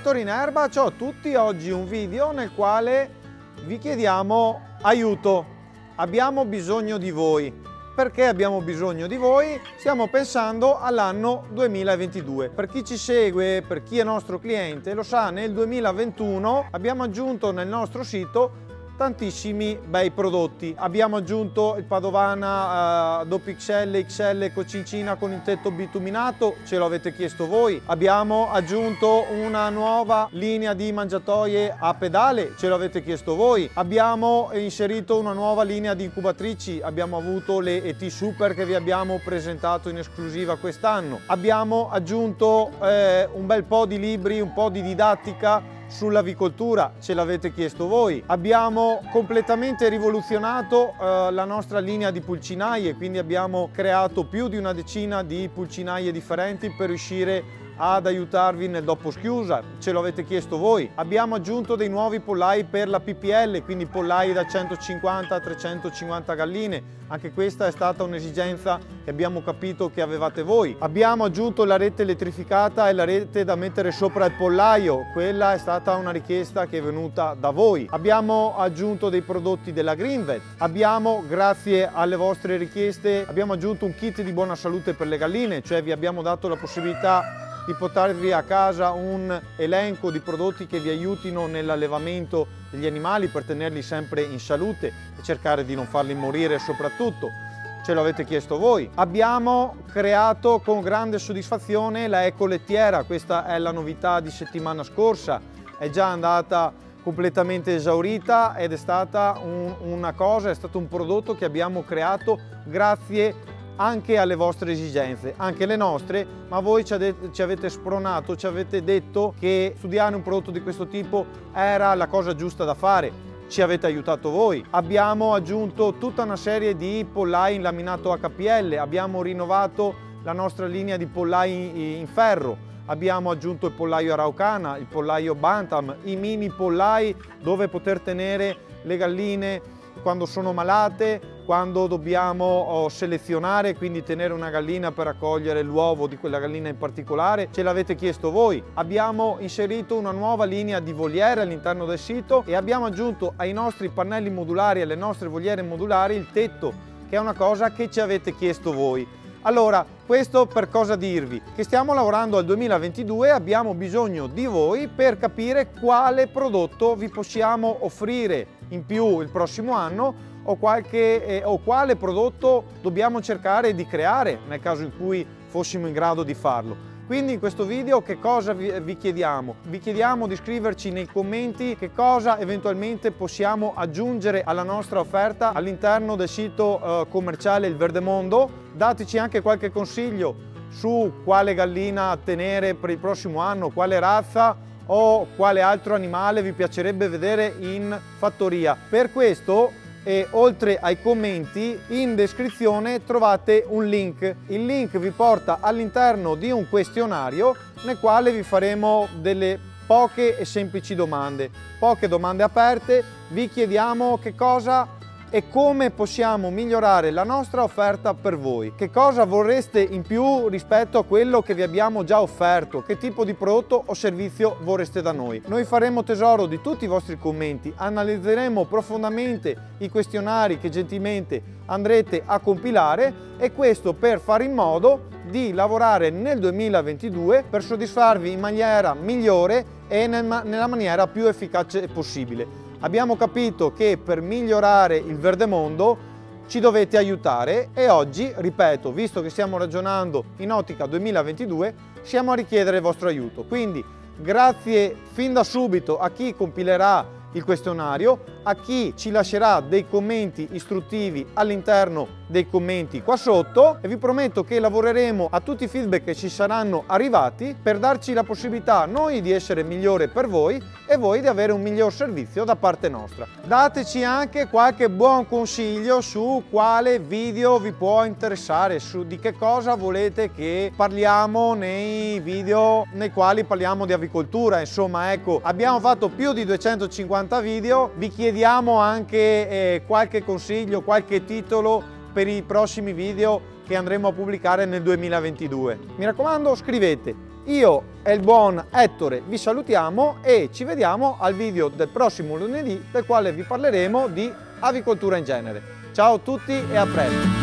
Allevatori in Erba, ciao a tutti, oggi un video nel quale vi chiediamo aiuto. Abbiamo bisogno di voi. Perché abbiamo bisogno di voi? Stiamo pensando all'anno 2022. Per chi ci segue, per chi è nostro cliente, lo sa, nel 2021 abbiamo aggiunto nel nostro sito tantissimi bei prodotti. Abbiamo aggiunto il Padovana doppio XL, XL con cincina con il tetto bituminato, ce lo avete chiesto voi. Abbiamo aggiunto una nuova linea di mangiatoie a pedale, ce lo avete chiesto voi. Abbiamo inserito una nuova linea di incubatrici, abbiamo avuto le ET Super che vi abbiamo presentato in esclusiva quest'anno. Abbiamo aggiunto un bel po' di libri, un po' di didattica sull'avicoltura, ce l'avete chiesto voi. Abbiamo completamente rivoluzionato la nostra linea di pulcinaie, quindi abbiamo creato più di una decina di pulcinaie differenti per riuscire ad aiutarvi nel dopo schiusa, ce l'avete chiesto voi. Abbiamo aggiunto dei nuovi pollai per la PPL, quindi pollai da 150 a 350 galline, anche questa è stata un'esigenza che abbiamo capito che avevate voi. Abbiamo aggiunto la rete elettrificata e la rete da mettere sopra il pollaio, quella è stata una richiesta che è venuta da voi. Abbiamo aggiunto dei prodotti della Greenvet, abbiamo, grazie alle vostre richieste, abbiamo aggiunto un kit di buona salute per le galline, cioè vi abbiamo dato la possibilità di portarvi a casa un elenco di prodotti che vi aiutino nell'allevamento degli animali per tenerli sempre in salute e cercare di non farli morire soprattutto. Ce l'avete chiesto voi. Abbiamo creato con grande soddisfazione la ecolettiera, questa è la novità di settimana scorsa, è già andata completamente esaurita ed è stata è stato un prodotto che abbiamo creato grazie anche alle vostre esigenze, anche le nostre, ma voi ci avete spronato, ci avete detto che studiare un prodotto di questo tipo era la cosa giusta da fare, ci avete aiutato voi. Abbiamo aggiunto tutta una serie di pollai in laminato HPL, abbiamo rinnovato la nostra linea di pollai in ferro, abbiamo aggiunto il pollaio Araucana, il pollaio Bantam, i mini pollai dove poter tenere le galline quando sono malate, quando dobbiamo selezionare, quindi tenere una gallina per raccogliere l'uovo di quella gallina in particolare, ce l'avete chiesto voi. Abbiamo inserito una nuova linea di voliere all'interno del sito e abbiamo aggiunto ai nostri pannelli modulari, alle nostre voliere modulari, il tetto, che è una cosa che ci avete chiesto voi. Allora, questo per cosa dirvi? Che stiamo lavorando al 2022 e abbiamo bisogno di voi per capire quale prodotto vi possiamo offrire in più il prossimo anno o quale prodotto dobbiamo cercare di creare nel caso in cui fossimo in grado di farlo. Quindi in questo video che cosa vi chiediamo? Vi chiediamo di scriverci nei commenti che cosa eventualmente possiamo aggiungere alla nostra offerta all'interno del sito commerciale Il Verdemondo. Dateci anche qualche consiglio su quale gallina tenere per il prossimo anno, quale razza o quale altro animale vi piacerebbe vedere in fattoria. Per questo, e oltre ai commenti, in descrizione trovate un link. Il link vi porta all'interno di un questionario nel quale vi faremo delle poche e semplici domande, poche domande aperte. Vi chiediamo che cosa e come possiamo migliorare la nostra offerta per voi. Che cosa vorreste in più rispetto a quello che vi abbiamo già offerto? Che tipo di prodotto o servizio vorreste da noi? Noi faremo tesoro di tutti i vostri commenti, analizzeremo profondamente i questionari che gentilmente andrete a compilare, e questo per fare in modo di lavorare nel 2022 per soddisfarvi in maniera migliore e nella maniera più efficace possibile. Abbiamo capito che per migliorare il Verdemondo ci dovete aiutare e oggi, ripeto, visto che stiamo ragionando in ottica 2022, siamo a richiedere il vostro aiuto. Quindi grazie fin da subito a chi compilerà il questionario, a chi ci lascerà dei commenti istruttivi all'interno dei commenti qua sotto, e vi prometto che lavoreremo a tutti i feedback che ci saranno arrivati per darci la possibilità noi di essere migliore per voi e voi di avere un miglior servizio da parte nostra. Dateci anche qualche buon consiglio su quale video vi può interessare, su di che cosa volete che parliamo nei video nei quali parliamo di avicoltura. Insomma, ecco, abbiamo fatto più di 250 video, vi chiediamo anche qualche consiglio, qualche titolo per i prossimi video che andremo a pubblicare nel 2022. Mi raccomando, scrivete Io e il buon Ettore vi salutiamo e ci vediamo al video del prossimo lunedì, del quale vi parleremo di avicoltura in genere. Ciao a tutti e a presto!